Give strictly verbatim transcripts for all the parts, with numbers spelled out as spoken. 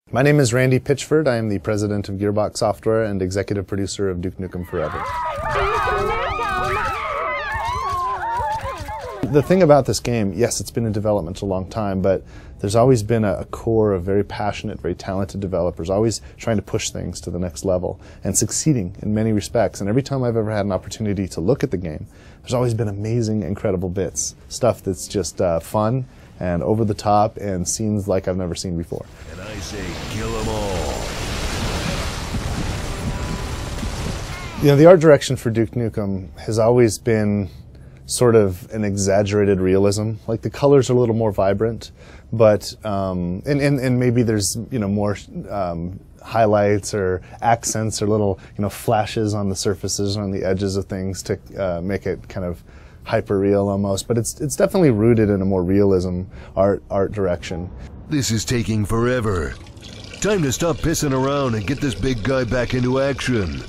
My name is Randy Pitchford. I am the president of Gearbox Software and executive producer of Duke Nukem Forever. The thing about this game, yes, it's been in development a long time, but there's always been a, a core of very passionate, very talented developers, always trying to push things to the next level and succeeding in many respects. And every time I've ever had an opportunity to look at the game, there's always been amazing, incredible bits. Stuff that's just uh, fun and over the top and scenes like I've never seen before. And I say kill them all. You know, the art direction for Duke Nukem has always been sort of an exaggerated realism. Like the colors are a little more vibrant, but um, and, and and maybe there's you know more um, highlights or accents or little you know flashes on the surfaces or on the edges of things to uh, make it kind of hyper real almost. But it's it's definitely rooted in a more realism art art direction. This is taking forever. Time to stop pissing around and get this big guy back into action.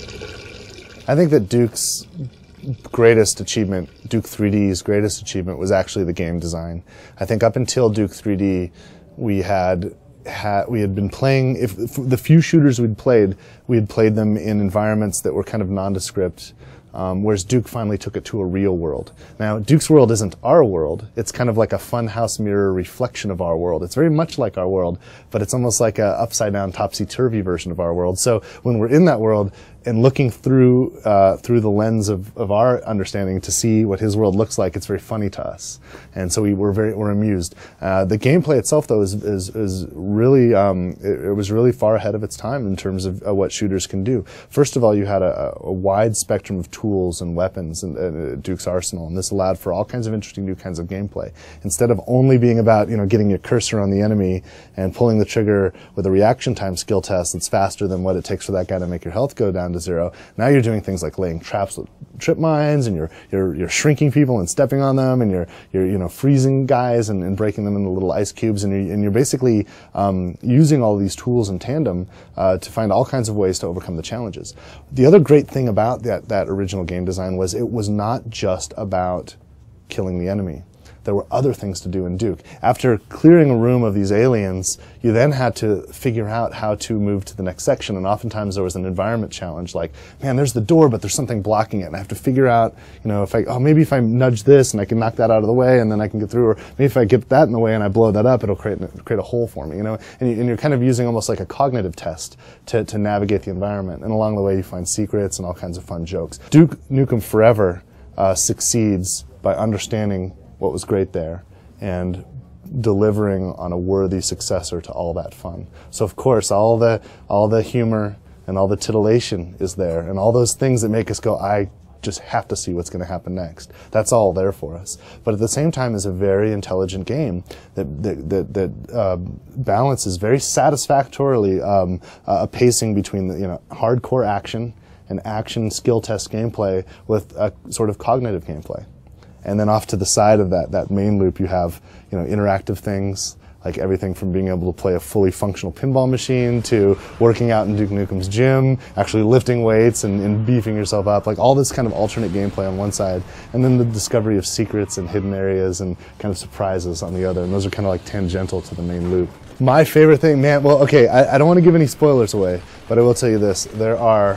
I think that Duke's greatest achievement, Duke three D's greatest achievement, was actually the game design. I think up until Duke three D, we had, had we had been playing. If, if the few shooters we'd played, we had played them in environments that were kind of nondescript. Um, whereas Duke finally took it to a real world. Now, Duke's world isn't our world. It's kind of like a funhouse mirror reflection of our world. It's very much like our world, but it's almost like a upside-down, topsy-turvy version of our world. So when we're in that world and looking through uh, through the lens of, of our understanding to see what his world looks like, it's very funny to us, and so we were very we're amused. Uh, the gameplay itself, though, is is, is really um, it, it was really far ahead of its time in terms of uh, what shooters can do. First of all, you had a, a wide spectrum of tools and weapons in uh, Duke's arsenal, and this allowed for all kinds of interesting new kinds of gameplay. Instead of only being about you know getting your cursor on the enemy and pulling the trigger with a reaction time skill test that's faster than what it takes for that guy to make your health go down to zero. Now you're doing things like laying traps with trip mines, and you're you're you're shrinking people and stepping on them, and you're you're you know freezing guys and, and breaking them into little ice cubes, and you're, and you're basically um, using all these tools in tandem uh, to find all kinds of ways to overcome the challenges. The other great thing about that that original game design was it was not just about killing the enemy. There were other things to do in Duke. After clearing a room of these aliens, you then had to figure out how to move to the next section, and oftentimes there was an environment challenge, like, man, there's the door, but there's something blocking it, and I have to figure out, you know, if I, oh, maybe if I nudge this and I can knock that out of the way, and then I can get through, or maybe if I get that in the way and I blow that up, it'll create, create a hole for me, you know, and, you, and you're kind of using almost like a cognitive test to, to navigate the environment, and along the way you find secrets and all kinds of fun jokes. Duke Nukem Forever uh, succeeds by understanding what was great there and delivering on a worthy successor to all that fun. So of course all the all the humor and all the titillation is there, and all those things that make us go, I just have to see what's going to happen next. That's all there for us. But at the same time, is a very intelligent game that that that, that uh, balances very satisfactorily um, a pacing between the you know hardcore action and action skill test gameplay with a sort of cognitive gameplay. And then off to the side of that, that main loop, you have, you know, interactive things, like everything from being able to play a fully functional pinball machine to working out in Duke Nukem's gym, actually lifting weights and, and beefing yourself up, like all this kind of alternate gameplay on one side, and then the discovery of secrets and hidden areas and kind of surprises on the other, and those are kind of like tangential to the main loop. My favorite thing, man, well, okay, I, I don't want to give any spoilers away, but I will tell you this, there are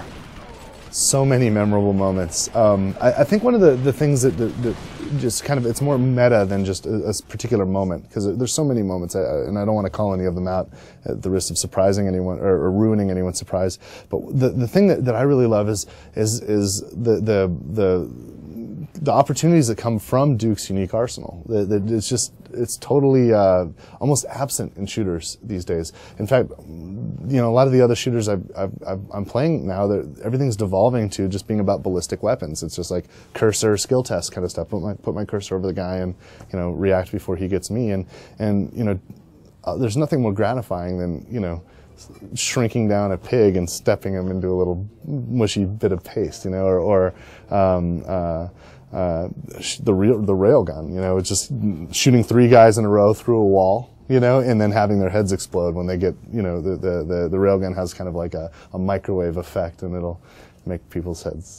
so many memorable moments. Um, I, I think one of the, the things that, that, that just kind of, it's more meta than just a, a particular moment, because there's so many moments, I, and I don't want to call any of them out at the risk of surprising anyone or, or ruining anyone's surprise. But the, the thing that, that I really love is, is, is the, the, the, the opportunities that come from Duke's unique arsenal. The, the, it's just, it's totally uh, almost absent in shooters these days. In fact, you know, a lot of the other shooters I've, I've, I've, I'm playing now, everything's devolving to just being about ballistic weapons. It's just like cursor, skill test kind of stuff. Put my, put my cursor over the guy and, you know, react before he gets me. And, and you know, uh, there's nothing more gratifying than, you know, shrinking down a pig and stepping him into a little mushy bit of paste, you know, or, or um, uh, uh, the real the railgun, you know, it's just shooting three guys in a row through a wall, you know, and then having their heads explode when they get, you know, the the the, the railgun has kind of like a, a microwave effect, and it'll make people's heads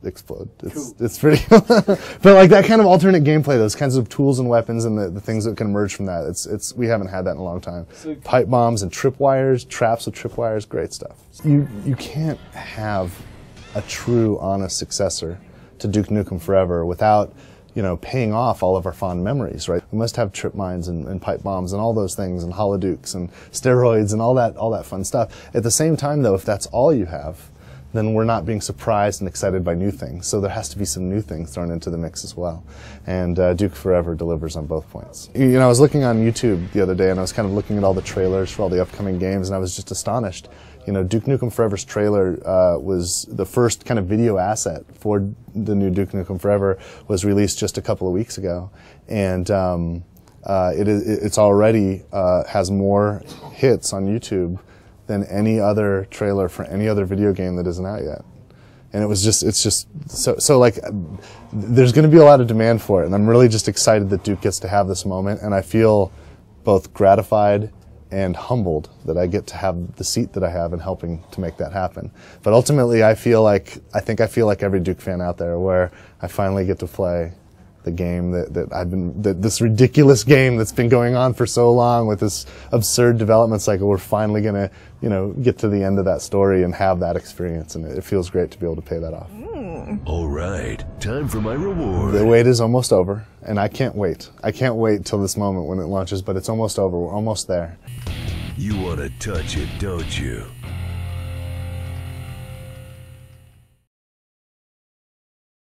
explode. It's cool. It's pretty, but like that kind of alternate gameplay, those kinds of tools and weapons, and the, the things that can emerge from that. It's it's we haven't had that in a long time. So, pipe bombs and tripwires, traps with tripwires, great stuff. You you can't have a true, honest successor to Duke Nukem Forever without, you know, paying off all of our fond memories, right? We must have trip mines and, and pipe bombs and all those things, and holodukes and steroids and all that, all that fun stuff. At the same time, though, if that's all you have, then we're not being surprised and excited by new things. So there has to be some new things thrown into the mix as well. And uh, Duke Forever delivers on both points. You know, I was looking on YouTube the other day, and I was kind of looking at all the trailers for all the upcoming games, and I was just astonished. You know, Duke Nukem Forever's trailer uh, was the first kind of video asset for the new Duke Nukem Forever, was released just a couple of weeks ago, and um, uh, it is it's already uh, has more hits on YouTube than any other trailer for any other video game that isn't out yet. And it was just, it's just, so, so like, there's going to be a lot of demand for it, and I'm really just excited that Duke gets to have this moment, and I feel both gratified and humbled that I get to have the seat that I have in helping to make that happen. But ultimately, I feel like, I think I feel like every Duke fan out there, where I finally get to play the game that, that I've been, that this ridiculous game that's been going on for so long with this absurd development cycle. We're finally going to, you know, get to the end of that story and have that experience, and it, it feels great to be able to pay that off. Mm. All right, time for my reward. The wait is almost over, and I can't wait. I can't wait till this moment when it launches, but it's almost over. We're almost there. You want to touch it, don't you?